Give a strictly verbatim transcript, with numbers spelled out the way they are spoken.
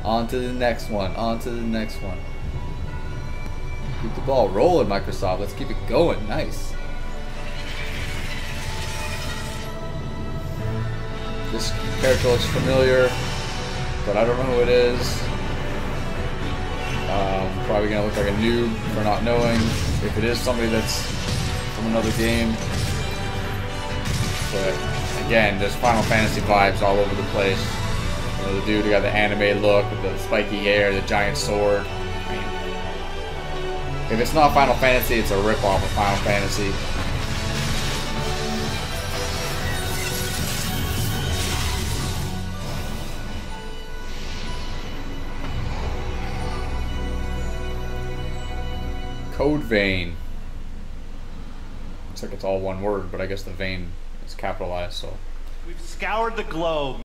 On to the next one. On to the next one. Keep the ball rolling, Microsoft. Let's keep it going. Nice. This character looks familiar, but I don't know who it is. Um, probably gonna look like a noob for not knowing if it is somebody that's from another game. But again, there's Final Fantasy vibes all over the place. You know, the dude who got the anime look with the spiky hair, the giant sword. I mean, if it's not Final Fantasy, it's a ripoff of Final Fantasy. CodeVein. Looks like it's all one word, but I guess the vein is capitalized, so. We've scoured the globe.